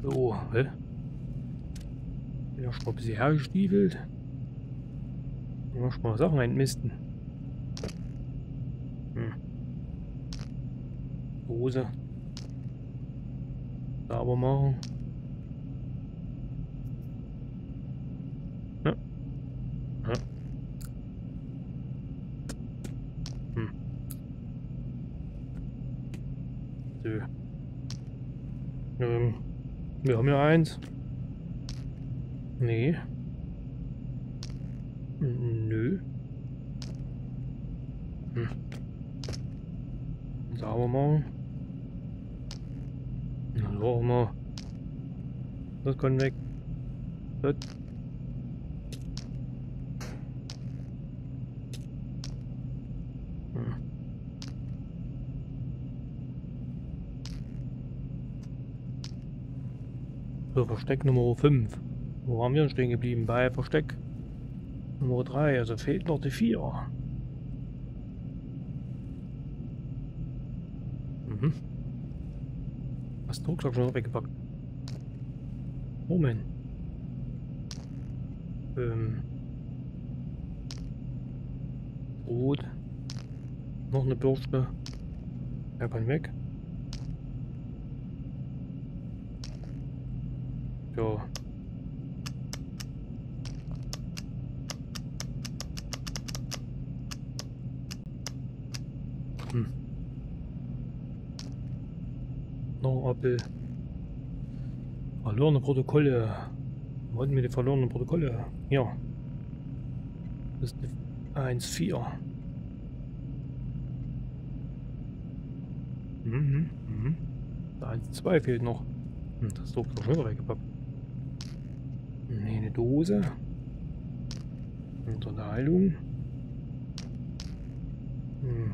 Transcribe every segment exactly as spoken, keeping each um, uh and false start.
So, hä? Bin ja schon mal ein bisschen hergestiefelt. Mal schon mal Sachen einmisten. Hm. Hose. Sauber machen. Ja. Ja. Hm. So. Ähm. Wir haben ja eins. Nee. Nö. Hm. Sauber machen. Na, sauber mal. Das kann weg. Das. Hm. So, Versteck Nummer fünf. Wo haben wir denn stehen geblieben? Bei Versteck Nummer drei. Also fehlt noch die vier. Mhm. Hast du Rucksack schon weggepackt? Moment. Ähm. Rot. Noch eine Bürste. Er kann weg. Ja. Hm. Noch ein Apfel. Verlorene Protokolle. Wo hatten wir die verlorenen Protokolle? Ja. Das ist eins vier. Mhm. Mhm. eins zwei fehlt noch. Hm, das ist doch schon wieder weggepackt. Nee, eine Dose. Unterteilung. Hm.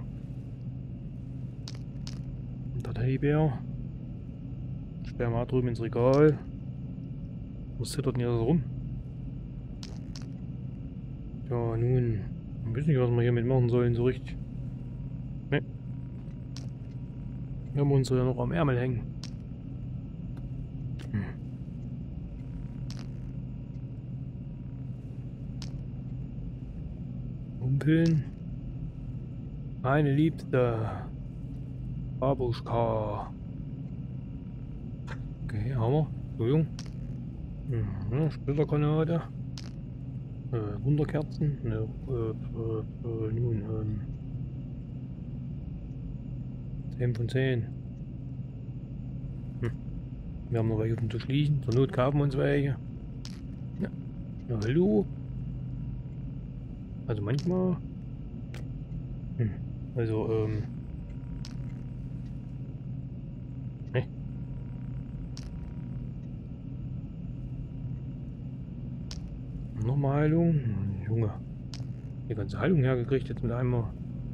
Und der Teddybär. Sperren wir drüben ins Regal. Was zittert denn hier so rum? Ja, nun. Ich weiß nicht, was wir hier mitmachen sollen, so richtig. Ne. Wir haben uns ja noch am Ärmel hängen. Hm. Humpeln. Meine liebste Babuschka. Okay, haben wir. Entschuldigung. Hm, ja, Splittergranate. Äh, Wunderkerzen. Ne, äh, äh, äh, nun, ähm. zehn von zehn. Hm. Wir haben noch welche auf dem Tisch liegen. Zur Not kaufen wir uns welche. Ja. Ja, hallo. Also manchmal. Hm. Also, ähm. Ne. Nochmal Heilung. Hm, Junge. Die ganze Heilung hergekriegt jetzt mit einmal.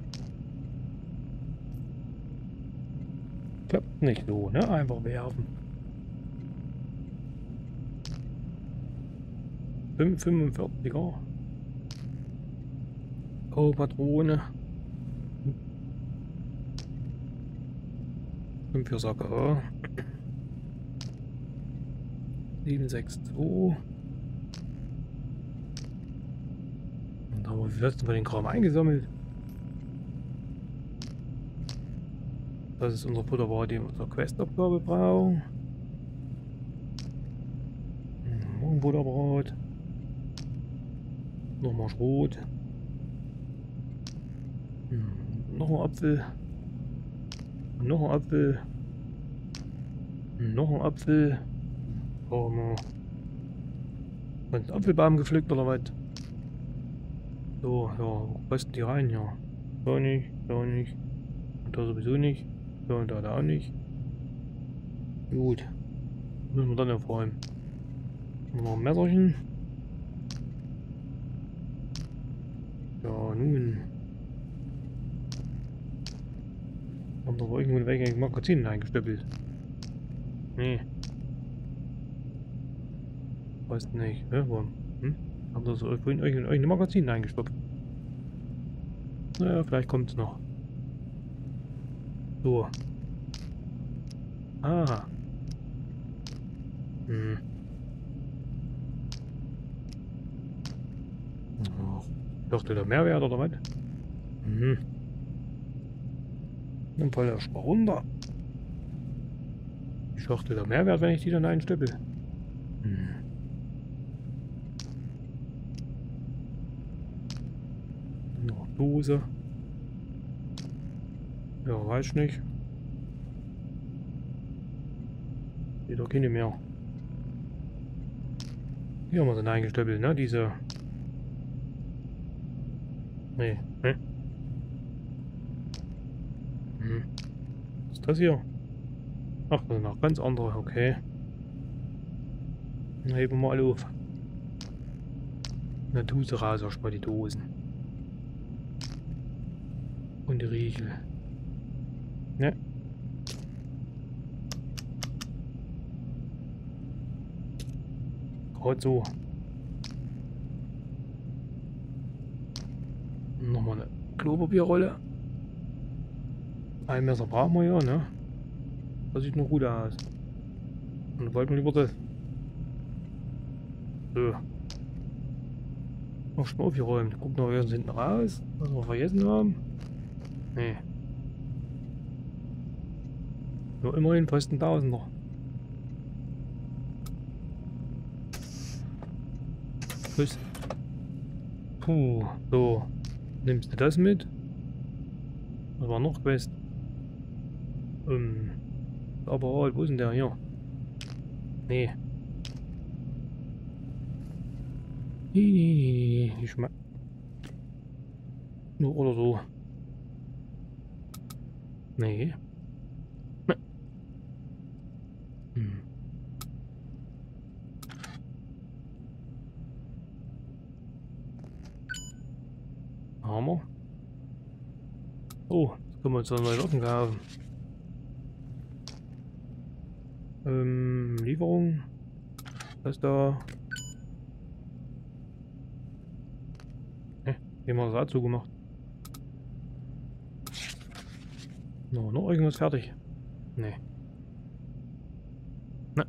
Klappt nicht so, ne? Einfach werfen. fünfundvierziger. Oh, Patrone. fünf für Sacker. sieben sechs zwei. Und da haben wir wie letzten Mal den Kram eingesammelt. Das ist unser Butterware, die wir unsere Questabgabe brauchen. Noch ein Butterbrot. Nochmal Schrot. Noch ein Apfel. Noch ein Apfel. Noch ein Apfel. Oh, man. Einen Apfelbaum gepflückt oder was? So, ja, wo passen die rein, ja. Da nicht, da nicht. Und da sowieso nicht. Ja, und da, da auch nicht. Gut. Müssen wir dann aufräumen. Noch ein Messerchen. Ja, nun. Haben wir aber irgendwo welche Magazinen eingestöppelt. Nee. Weiß nicht, ne? Warum? Hm? Haben wir so vorhin euch in irgendein Magazin eingestopft? Naja, vielleicht kommt es noch. So. Ah. Hm. Oh, dachte der Mehrwert oder was? Hm. Dann fällt er schon mal runter. Ich dachte der Mehrwert, wenn ich die dann einstöppel. Hm. Noch Dose. Ja, weiß ich nicht. Geht doch keine mehr. Hier haben wir sie eingestöppelt, ne? Diese. Nee, ne? Hm. Was ist das hier? Ach, das sind noch ganz andere, okay. Dann heben wir mal alle auf. Dann tust du raus erstmal die Dosen. Und die Riegel. Ne? Gerade so. Nochmal eine Klopapierrolle. Ein Messer brauchen wir ja, ne? Das sieht noch gut aus. Und dann wollten wir lieber das. So. Noch schon aufgeräumt. Gucken wir jetzt hinten raus, was wir vergessen haben. Nee. Nur immerhin fast ein Tausender. Plus. Puh, so. Nimmst du das mit? Was war noch Quest? Ähm. Aber wo ist denn der hier? Nee. Nee, nee, nee, nee. Ich mein. Nur oder so. Nee. Hm. Hammer. Oh, jetzt können wir uns einen neuen Ofen kaufen. Ähm, Lieferung. Das da. Ne, hier haben wir das auch zugemacht. No, noch irgendwas fertig? Ne. Na.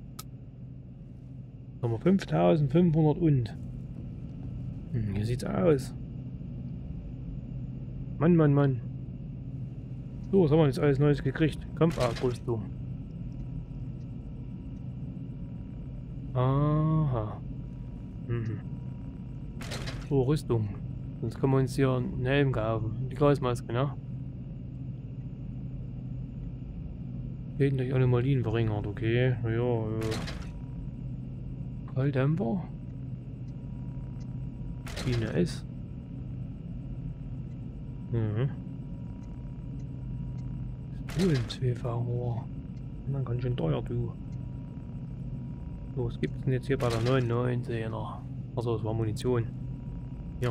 Haben wir fünftausendfünfhundert und. Hm, hier sieht's aus. Mann, Mann, Mann. So, was haben wir jetzt alles Neues gekriegt? Kampfausrüstung. Aha. Mhm. So, Rüstung. Sonst können wir uns hier einen Helm kaufen. Die Gasmaske, ne? Jeden durch Anomalien verringert, okay. Ja, ja. Kalldämpfer. Schiene S. Mhm. Kohlen-Zweifacher. Dann ganz schön teuer, du. So, was gibt es denn jetzt hier bei der neunundneunzehner? Achso, das war Munition. Ja.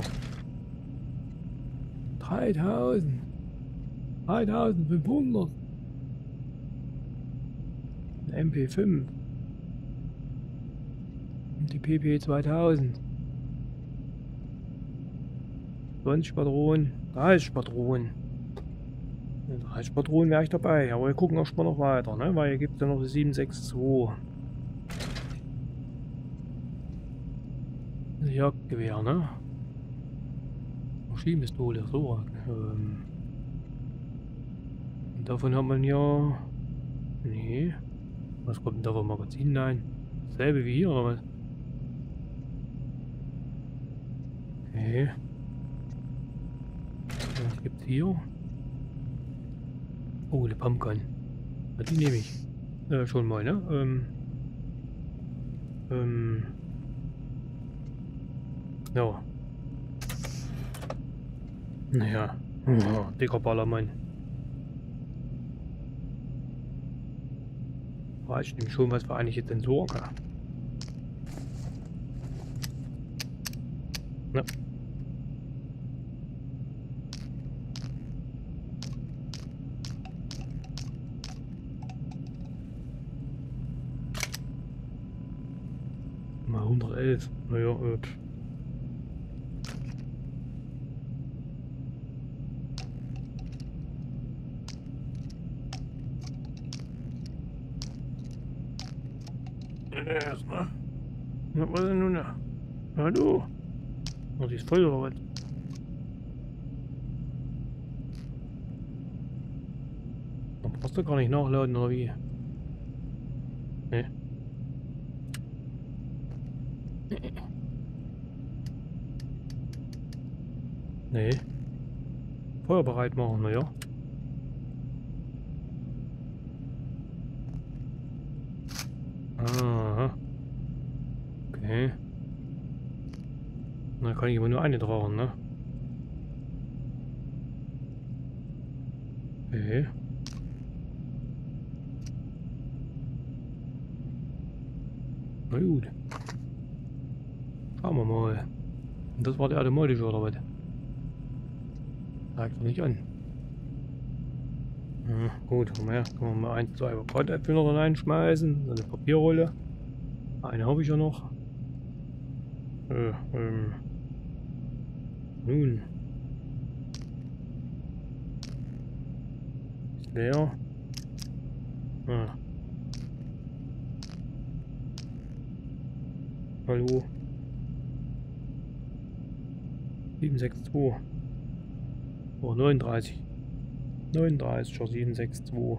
dreitausend. dreitausendfünfhundert. M P fünf. Und die P P zweitausend. zwanzig Patronen. dreißig Patronen. dreißig Patronen wäre ich dabei. Aber wir gucken auch mal noch weiter, ne? Weil hier gibt es ja noch die sieben sechs zwei. Das Jagdgewehr, ne? Maschinenpistole, so. Ähm. Und davon hat man ja. Nee. Was kommt denn da vom Magazin? Nein. Dasselbe wie hier, oder was? Okay. Was gibt's hier? Oh, eine Pumpgun. Ja, die nehme ich. Äh, schon mal, ne? Ähm. Ähm. Ja. Naja. Oh, dicker Ballermann. Ah, ich nehme schon was für eigentlich jetzt Sensoren. Ja. Mal hundertelf. Naja, äh. Erstmal. Was war denn nun da? Hallo? Oh, die ist voll oder was? Man brauchst du gar nicht nachladen oder wie? Ne. Nee. Feuer bereit machen, na ja. Aha. Okay. Na, kann ich aber nur eine brauchen, ne? Okay. Na gut. Schauen wir mal. Und das war der automatische oder was? Zeigt doch nicht an. Ja, gut, komm her. Können wir mal ein, zwei Brotäpfel noch reinschmeißen. So eine Papierrolle. Eine habe ich ja noch. Äh, ähm. Nun. Ist leer. Ah. Hallo. sieben sechs zwei. Oh, neununddreißig. neununddreißig oder sieben sechs zwei.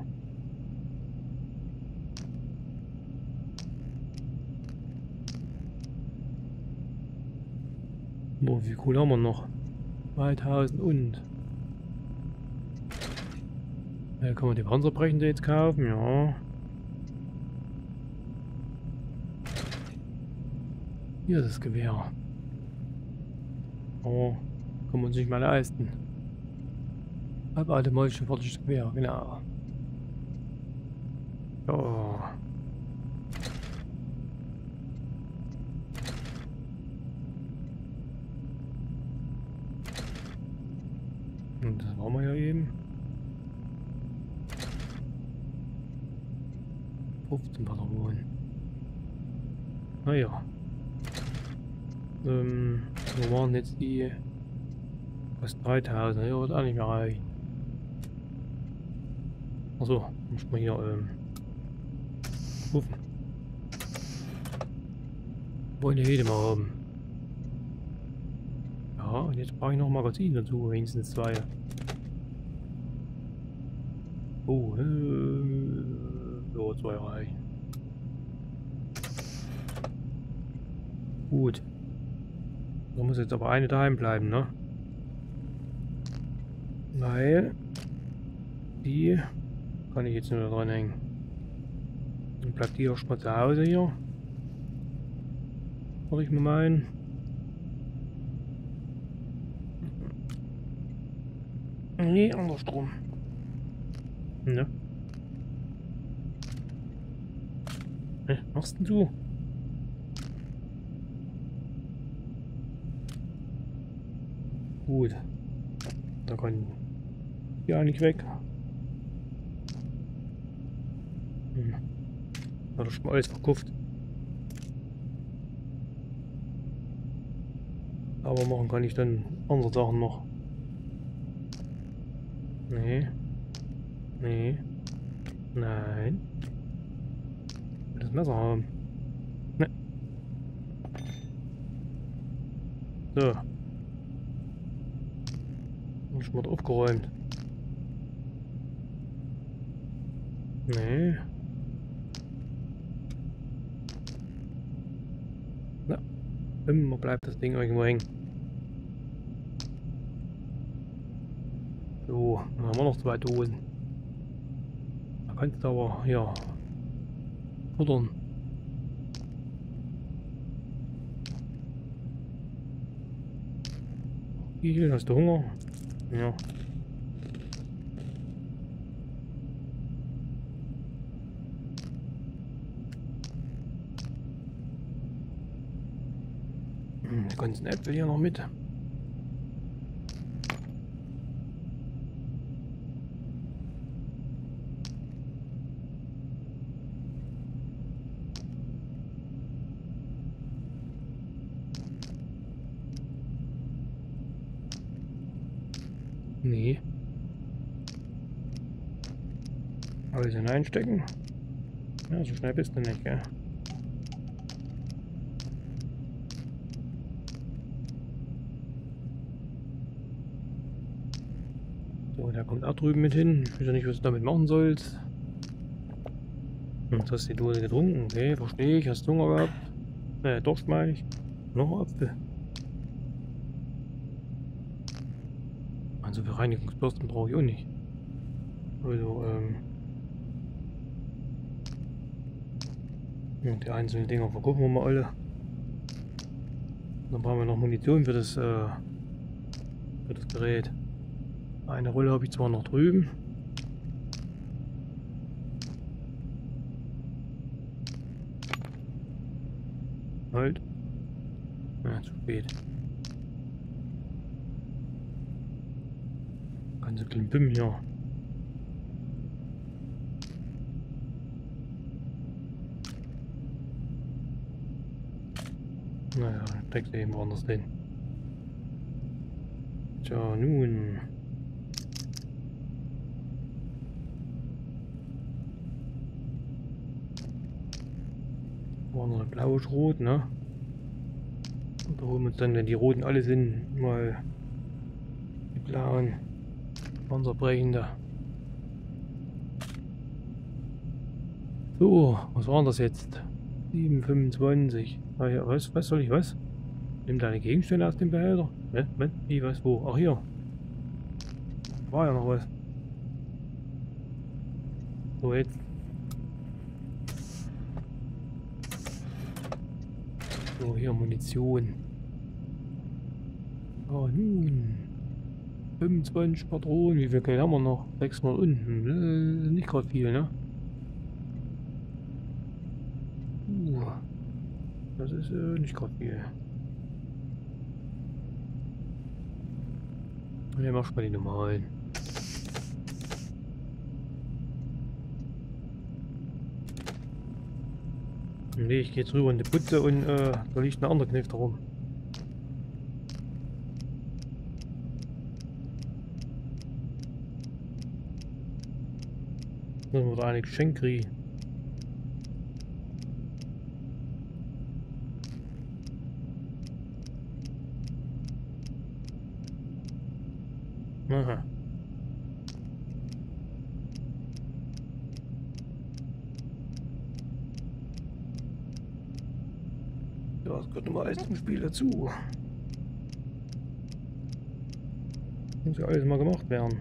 Boah, wie cool haben wir noch? zweitausend und. Ja, kann man die Panzerbrechende jetzt kaufen? Ja. Hier ist das Gewehr. Oh, kann man sich nicht mal leisten. Halbautomatisches fertiges Gewehr, genau. Ja. Und das waren wir ja eben. fünfzehn Patronen. Naja. Ähm, wo waren jetzt die? Fast dreitausend, ja, wird auch nicht mehr reichen. Achso, muss man hier ähm, rufen. Wollen die jede mal haben. Ja, und jetzt brauche ich noch Magazin dazu, wenigstens zwei. Oh, äh, so, zwei reichen. Gut. Da muss jetzt aber eine daheim bleiben, ne? Weil die kann ich jetzt nur dran hängen. Dann bleibt die auch schon mal zu Hause hier. Würde ich mal meinen. Nee, andersrum. Ne? Ne, machst denn du? Gut. Da kann die eigentlich weg. Hm. Hat er schon mal alles verkauft. Aber machen kann ich dann andere Sachen noch. Nee. Nee. Nein. Ich will das Messer haben. Ne. So. Hab ich mal aufgeräumt. Nee. Na. Immer bleibt das Ding irgendwo hängen. So, dann haben wir noch zwei Dosen. Da kannst du aber, ja, futtern. Igel, hast du Hunger? Ja. Hm, die ganzen Äpfel hier noch mit. Nee. Alles hineinstecken? Ja, so schnell bist du nicht, gell? Der kommt auch drüben mit hin. Ich weiß ja nicht, was du damit machen sollst. Jetzt hast du die Dose getrunken. Okay, verstehe ich. Hast du Hunger gehabt? Äh, Durst meine ich. Noch ein Apfel. Also für Reinigungsbürsten brauche ich auch nicht. Also, ähm... ja, die einzelnen Dinger verkaufen wir mal alle. Dann brauchen wir noch Munition für das, äh, für das Gerät. Eine Rolle habe ich zwar noch drüben. Halt. Ja, zu spät. Ganze Klimbim hier. Naja, steckst du eben woanders hin. Tja, nun. War noch eine blaue Schrot, ne? Und da holen wir uns dann, wenn die roten alle sind, mal die blauen Panzerbrechende. So, was war denn das jetzt? sieben fünfundzwanzig. Ah ja, was, was soll ich was? Nimm deine Gegenstände aus dem Behälter. Ne? Ne? Wie, was, wo? Ach hier. War ja noch was. So, jetzt. So, hier Munition. Ah, nun. fünfundzwanzig Patronen. Wie viel Geld haben wir noch? sechshundert unten. Äh, nicht gerade viel, ne? Uh, das ist äh, nicht gerade viel. Ne, mach mal die normalen. Ne, ich gehe jetzt rüber in die Putze und äh, da liegt ein anderer Kniff darum. Müssen wir da eine Geschenk kriegen. Aha. Ja, es gehört nochmal alles zum Spiel dazu. Muss ja alles mal gemacht werden.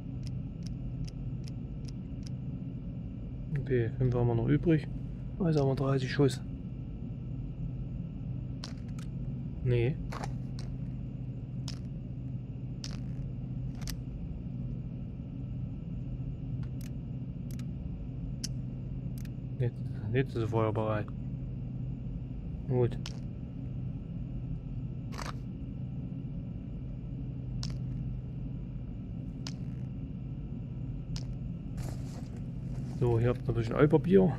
Okay, fünf haben wir noch übrig. Also haben wir dreißig Schuss. Nee. Jetzt, jetzt ist das Feuer bereit. Gut. So, hier habt ihr ein bisschen Altpapier.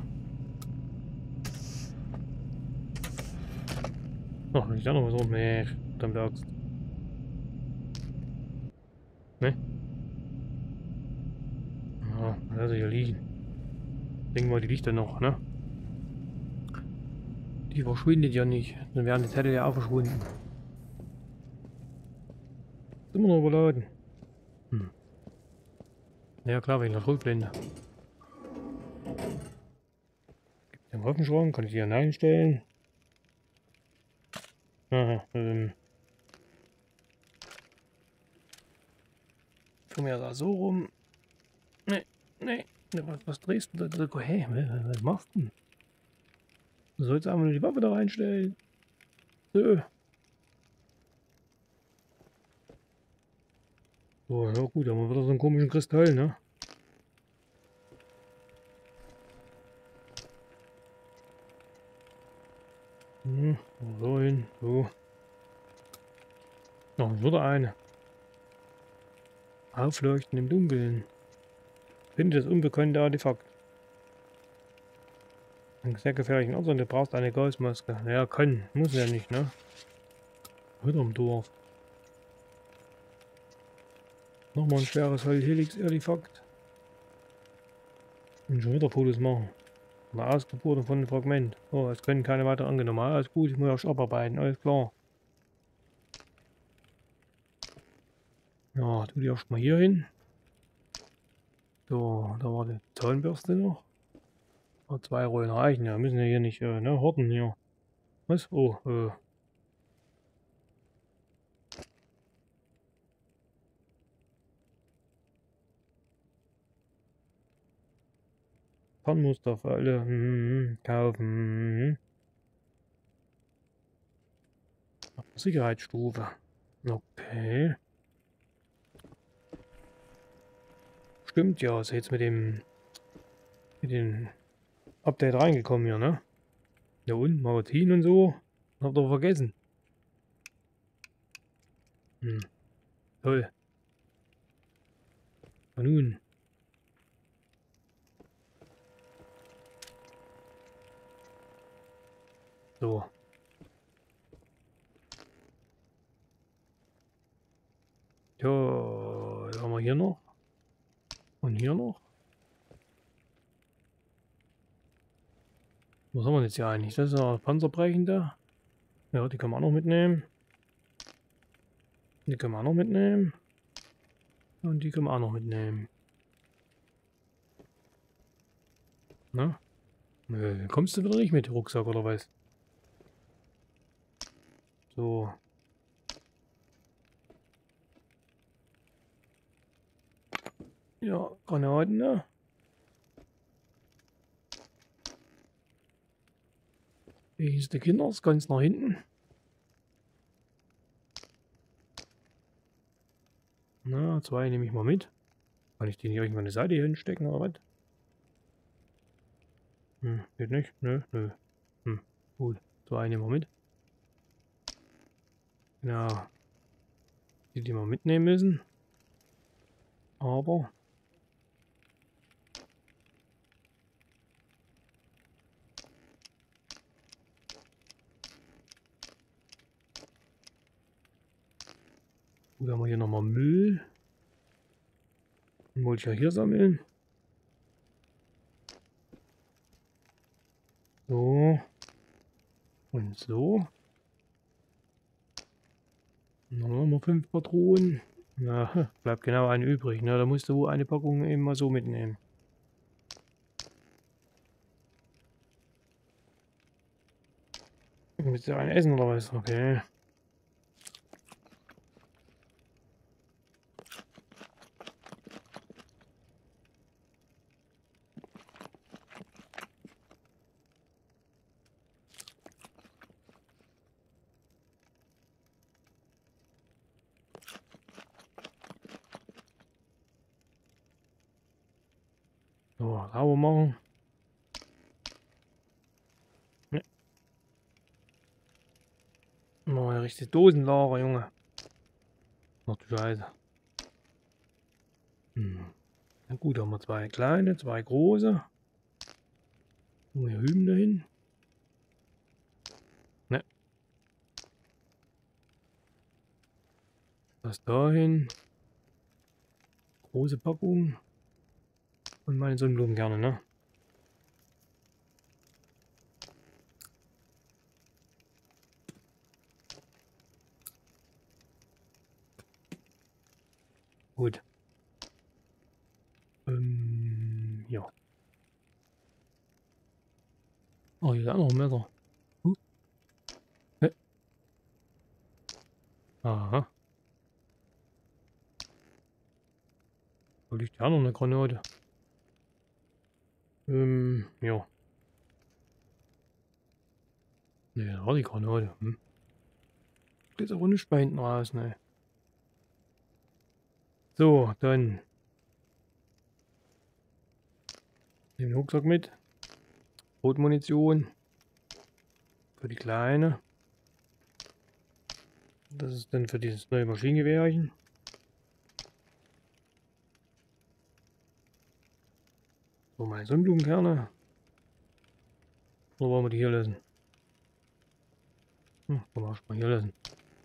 Ach, wenn ich da noch was rum. Nee, dann merkst. Ne? Ja, lass ich hier liegen. Denken wir, die liegt dann noch, ne? Die verschwindet ja nicht. Dann wären die Zettel ja auch verschwunden. Ist immer noch überladen. Hm. Ja klar, wegen der Schrotblende. Gibt den Waffenschrank, kann ich die hineinstellen. Aha, ähm. Komm ja da so rum. Ne, ne, was, was drehst du da? Hey, was machst du denn? Du sollst einfach nur die Waffe da reinstellen. So. So, ja gut, haben wir wieder so einen komischen Kristall, ne? Hm, so hin, so. Noch wieder eine. Aufleuchten im Dunkeln. Finde das unbekannte Artefakt. Ein sehr gefährlichen Ort und du brauchst eine Gasmaske. Ja, kann. Muss ja nicht, ne? Wieder im Dorf. Nochmal ein schweres Helix-Artefakt. Und schon wieder Fotos machen. Eine Ausgeburt von einem Fragment. Oh, es können keine weiter angenommen. Alles gut, ich muss erst abarbeiten. Alles klar. Ja, tu die erstmal hier hin. So, da war die Zahnbürste noch. Oh, zwei Rollen reichen, ja. Müssen ja hier nicht, äh, ne, horten hier. Was? Oh, äh. Fernmuster für alle hm, kaufen. Sicherheitsstufe. Okay. Stimmt ja, ist jetzt mit dem mit dem Update reingekommen hier, ne? Ja und? Magazin und so? Habt ihr vergessen. Hm, toll. Na nun. So. Ja, was haben wir hier noch? Und hier noch? Was haben wir jetzt hier eigentlich? Das ist eine panzerbrechende. Ja, die kann man auch noch mitnehmen. Die können wir auch noch mitnehmen. Und die können wir auch noch mitnehmen. Na? Nö, kommst du wieder nicht mit Rucksack oder was? So. Ja, Granaten, ne? Hier ist der Kinders, ganz nach hinten. Na, zwei nehme ich mal mit. Kann ich die nicht irgendwann eine Seite hier hinstecken oder was? Hm, geht nicht? Nö, nö. Hm, gut. Zwei nehmen wir mit. Genau. Die, die wir mitnehmen müssen. Aber. Gut, haben wir hier nochmal Müll. Den wollte ich ja hier sammeln. So. Und so. Dann haben wir fünf Patronen. Ja, bleibt genau eine übrig. Ne? Da musst du eine Packung eben mal so mitnehmen. Willst du ein essen oder was? Okay. So, sauber machen. Ne. Machen wir richtig Dosenlager, Junge. Ach du Scheiße. Hm. Na gut, haben wir zwei kleine, zwei große. Tun wir hier hüben dahin. Ne. Das dahin. Große Packung. Und meine Sonnenblumen gerne, ne? Gut. Ähm, ja. Oh, hier ist auch noch ein Messer. Huh. Ne. Aha. Da liegt ja noch eine Granate. Ähm, ja. Ne, da war die Granate. Hm. Geht aber nicht bei hinten raus, ne. So, dann den Rucksack mit. Rotmunition. Für die Kleine. Das ist dann für dieses neue Maschinengewehrchen. So, meine Sonnenblumenkerne. Oder wollen wir die hier lassen? Hm, wollen wir erstmal hier lassen.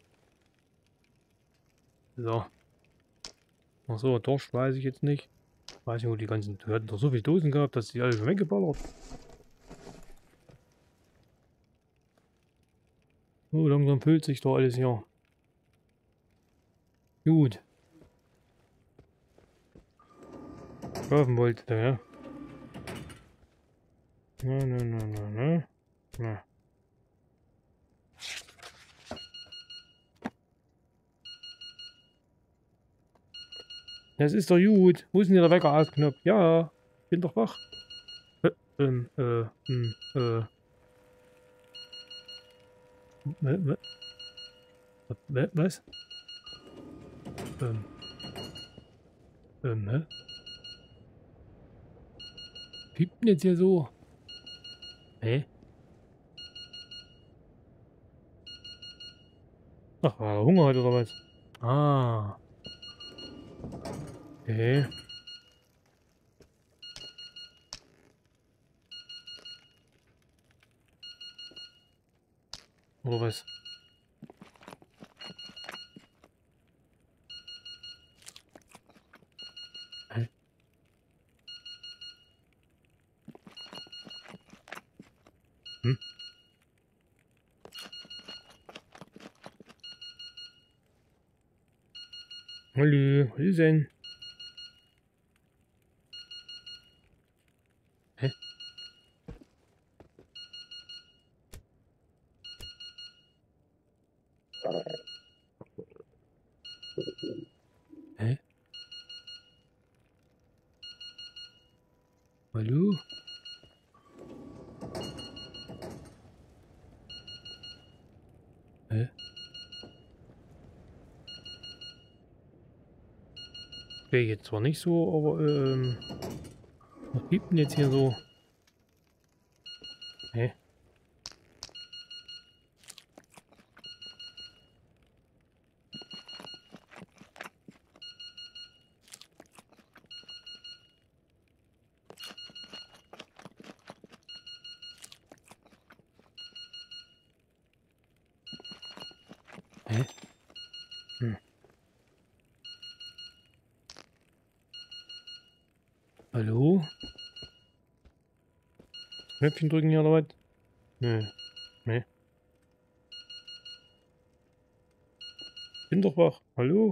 So. Achso, Dorsch weiß ich jetzt nicht. Weiß nicht, wo die ganzen. Wir hatten doch so viele Dosen gehabt, dass die alle schon weggeballert. Oh, langsam füllt sich doch alles hier. Gut. schlafen wollte, da, ja. Na, na, na, na, na. Na. Das ist doch gut. Wo ist denn hier der Wecker ausknopf? Ja, bin doch wach. Äh, ähm, äh, hm, äh. W- w- w- Was? Ähm, ähm, hä? Piept denn jetzt hier so? Hä? Ach, war er Hunger hat oder was? Ah. Okay. Oder was? Hä? Hm? Hallo, was ist denn? Hä? Hä? Hallo? Hä? Okay, jetzt zwar nicht so, aber ähm. Was piept denn jetzt hier so? Hä? Hä? Hm. Hallo? Knöpfchen drücken hier oder was? Nö. Nee. Bin doch wach. Hallo?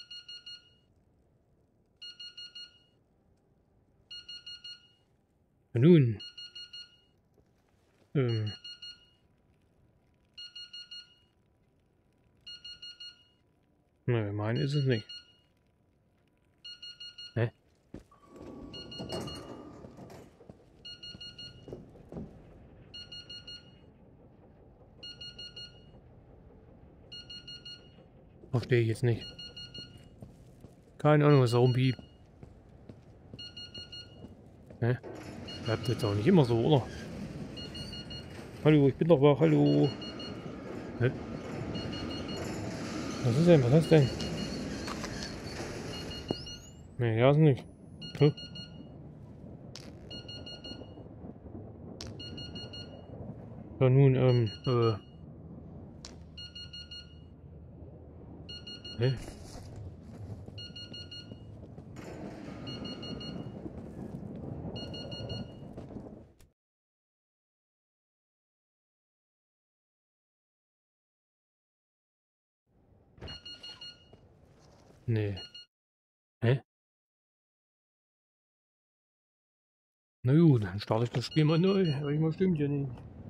Ja, nun. Ähm. Nö, mein ist es nicht. Hä? Verstehe ich jetzt nicht. Keine Ahnung, was da rumpiept. Hä? Bleibt jetzt auch nicht immer so, oder? Hallo, ich bin doch wach. Hallo. Hä? Was ist denn? Was ist denn? Nee, ja, ist nicht. Hm? Ja, nun, ähm, äh. Hä? Nee. Hä? Na gut, dann starte ich das Spiel mal neu. Irgendwas stimmt ja nicht.